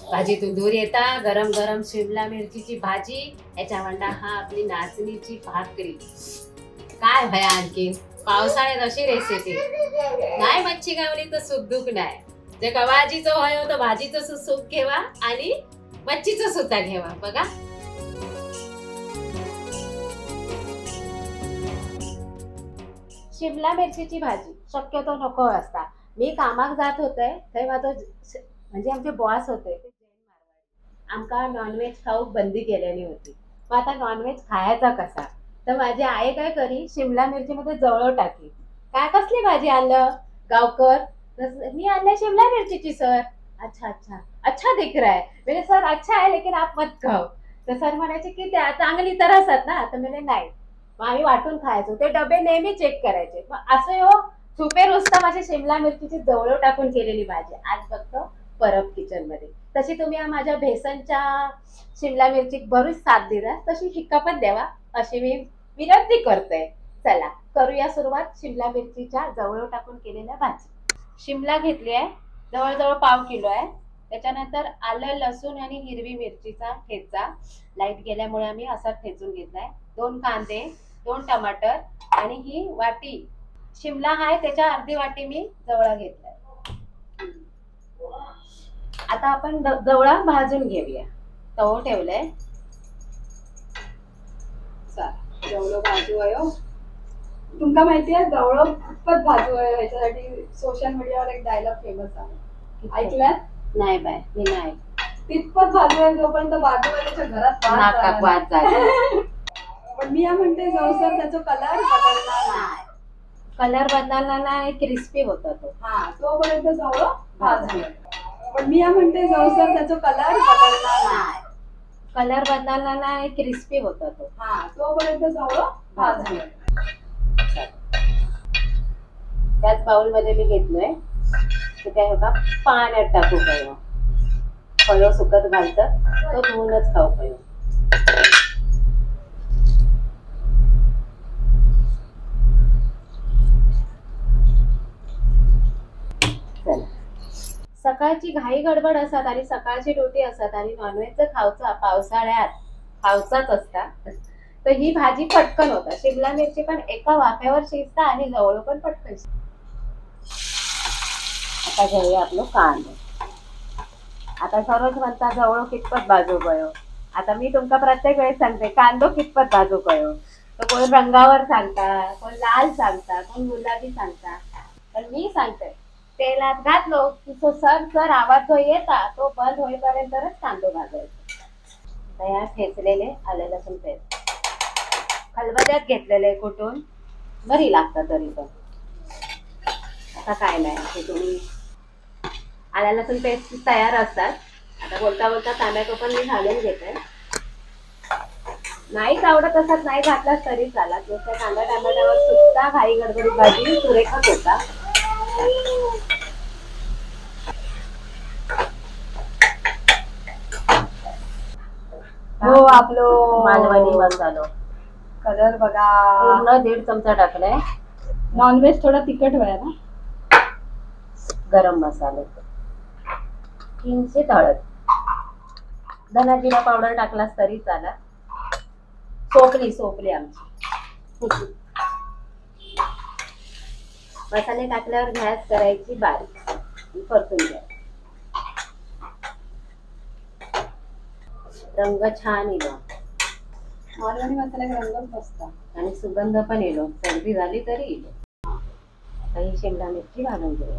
भाजीतून दूर येता गरम गरम शिमला मिरचीची भाजी, याच्या वंडा हा आपली नाचणीची भाकरी. काय भया आणखी पावसाळ्यात अशी रेसिपी नाही. मच्छी गावली तर सुख दुख नाही. जे भाजीचं होय तर भाजीचं सुख घेवा आणि मच्छीचं सुद्धा घेवा. बघा शिमला मिरचीची भाजी शक्यतो नको असता. मी कामाक जात होते तेव्हा तो म्हणजे आमचे बॉस होते ते जैन मारवाडी. आमका नॉनव्हेज खाऊक बंदी केलेली होती. मग आता नॉनव्हेज खायचा कसा, तर माझी आई काय करी शिमला मिरची मध्ये जवळ टाकली. काय कसली भाजी आणलं गावकर, मी आणलं शिमला मिरचीची सर. अच्छा अच्छा अच्छा दिख रहा है. मेरे सर अच्छा है लेकिन आप मत खाओ. तर सर म्हणायचे की त्या चांगली तर असत ना. तर म्हणजे नाही. मग आम्ही वाटून खायचो. ते डबे नेहमी चेक करायचे. मग असं हो सुपे रुस्तम अशी शिमला मिरचीची जवळ टाकून केलेली भाजी आज बघतो परब किचन मध्ये. तशी तुम्ही माझ्या भेसनच्या शिमला मिरची भरूच साथ दिला तशी हिक्का पण द्यावा अशी मी विनंती करते. चला करूया सुरुवात शिमला मिरचीच्या जवळ टाकून केलेल्या भाजी. शिमला घेतली आहे जवळजवळ पाव किलो आहे. त्याच्यानंतर आलं लसूण आणि हिरवी मिरचीचा ठेचा लाईट गेल्यामुळे आम्ही असा ठेचून घेतलाय. 2 कांदे, 2 टमाटर आणि ही वाटी शिमला आहे त्याच्या अर्धी वाटी मी जवळा घेतलाय. आता आपण जवळा भाजून घेऊया. तवो ठेवलाय. जवळ भाजू आहे. तुमका माहिती आहे जवळ खूपच भाजू आहे. ह्याच्यासाठी सोशल मीडियावर एक डायलॉग फेमस आहे, ऐकल्यात? नाही बाय मी नाही. तितपत भाजू आहे जोपर्यंत बाजू आहे त्याच्या घरात वाद झाला. पण मी म्हणते जवळसर त्याचा कलर बदलणार नाही. कलर बदलला नाही, क्रिस्पी होता तो. हा तोपर्यंत जवळ भाजू. पण मी म्हणते जवळसर त्याचा कलर बदलणार नाही. कलर बदलला नाही, क्रिस्पी होता तो. हा तोपर्यंत जवळ भाजू. त्याच बाउल मध्ये मी घेतलोय. काय होता पाण्यात टाकू पयो. पयो सुकत घालतं तो धुवूनच खाऊ पयो. सकाळची घाई गडबड असतात आणि सकाळची ड्युटी असतात आणि नॉनव्हेजचं खावचा पावसाळ्यात खावचाच असता. तर ही भाजी पटकन होता. शिमला मिरची पण एका वाफ्यावर शिजता आणि जवळ पण पटकन. आता घेऊया आपलं कांदे. आता सर्वच म्हणता जवळ कितपत भाजू गयो. आता मी तुमका प्रत्येक वेळेस सांगते कांदो कितपत भाजू गयो. तर कोण रंगावर सांगता, कोण लाल सांगता, कोण गुलाबी सांगता. पण मी सांगते तेलात घातलो की तो सर आवाज जो येता तो बंद होईपर्यंतच कांदो भाजायचा. तयार ठेचलेले आले लसूण पेस्ट खलबत्यात घेतलेले कुठून बरी लागतात तरी पण. आता काय नाही ते तुम्ही आल्या लसूण पेस्ट तयार असतात. आता बोलता बोलता टोमॅटो पण मी घालून घेते. नाहीच आवडत असत नाही घातलाच तरी चाला. जसं कांदा टोमॅटोवर सुद्धा घाई गडबडीत भाजी सुरेखच होता. हो आपलो मालवणी मसालो कलर बघा पूर्ण 1.5 चमचा टाकलाय. नॉनव्हेज थोडा तिखट व्हाय ना. गरम मसाले किंचित हळद, धना जिरा पावडर टाकलास तरी चाला. सोपली आमची. मसाले टाकल्यावर गॅस करायची बारीक परतून घ्या. रंग छान येतो. मालवणी मसाला रंगच असता आणि सुगंध पण येतो. सर्दी झाली तरी येतो. आता ही शिमला मिरची घालून घेऊया.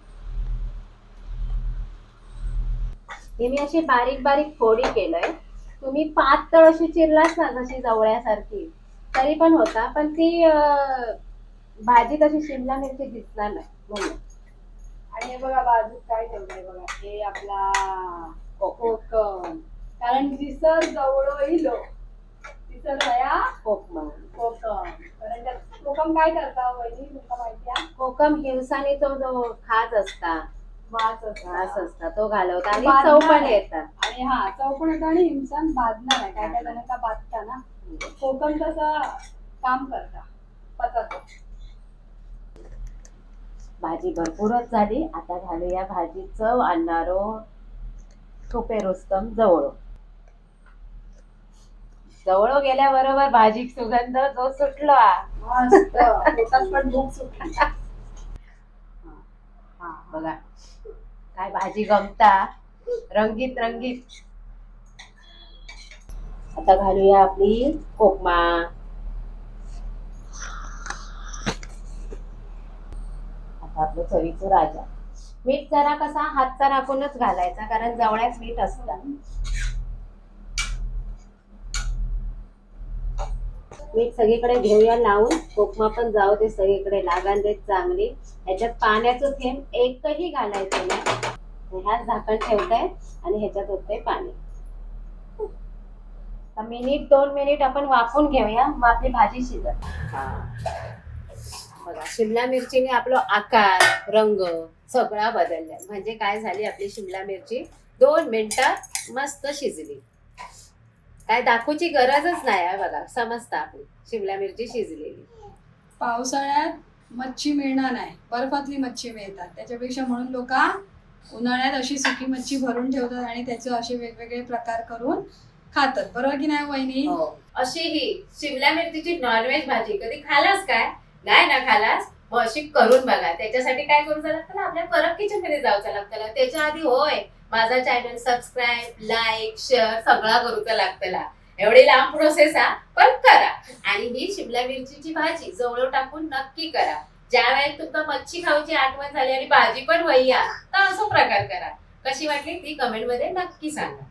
हे मी अशी बारीक बारीक फोडी केलंय. तुम्ही पातळ अशी चिरलास ना जशी जवळ्यासारखी तरी पण होता. पण ती भाजी तशी शिमला मिरची दिसणार नाही म्हणून. आणि हे बघा बाजूत काय ठेवलंय बघा. हे आपला कोकम. कारण जिसर जवळ इलो तिसर वया कोकम. कारण कोकम काय करता वहिनी तुमका माहिती आहे? कोकम हिंसानीचा जो खाज असता वास असता तो घालवता आणि चव पण येतात. आणि हा चव पण येतात आणि हिंसन भाजणार आहे. काय काय जणांना भाजता ना. कोकम तसं काम करता पचत. भाजी भरपूरच झाली. आता घालूया भाजी चव आणणारो खोपे रुस्तम जवळ जवळ गेल्याबरोबर भाजी सुगंध जो सुटला. मस्त पोटात पण भूक सुटली. हा बघा काय भाजी गमता रंगीत रंगीत. आता घालूया आपली कोकमा. आता आपलं चवीचं राजा. मीठ जरा कसा हातचा राखूनच घालायचा कारण जवळच मीठ असतं. मीठ सगळीकडे घेऊया लावून. कोकमा पण जाऊ दे सगळीकडे लागान देत चांगली. ह्याच्यात पाण्याचं थेंब एकही घालायचं नाही. ह्यात झाकण ठेवताय आणि ह्याच्यात होते पाणी. मिनिट 2 मिनिट आपण वाफून घेऊया मग आपली भाजी शिजत. बघा शिमला मिरचीने आपला आकार रंग सगळा बदलला. म्हणजे काय झाली आपली शिमला मिरची 2 मिनिटात मस्त शिजली. काय दाखवची गरजच नाही आहे. बघा समजतं आपली शिमला मिरची शिजलेली. पावसाळ्यात मच्छी मिळणार नाही, बर्फातली मच्छी मिळतात. त्याच्यापेक्षा म्हणून लोक उन्हाळ्यात अशी सुकी मच्छी भरून ठेवतात आणि त्याचे असे वेगवेगळे प्रकार करून खातात. बरोबर की नाही वहिनी? अशी ही शिमला मिरचीची नॉनव्हेज भाजी कधी खालास काय? नाही ना खालास? मग अशी करून बघा. त्याच्यासाठी काय करूचं लागतं ना, आपल्या परब किचन मध्ये जाऊचं लागतं. त्याच्या आधी होय माझा चॅनल सबस्क्राईब लाईक शेअर सगळा करूचं लागतं. एवढी लांब प्रोसेस आहे पण करा. आणि ही शिमला मिरचीची भाजी जवळ टाकून नक्की करा. ज्या वेळेस तुमका मच्छी खाऊची आठवण झाली आणि भाजी पण वही तर असं प्रकार करा. कशी वाटली ती कमेंट मध्ये नक्की सांगा.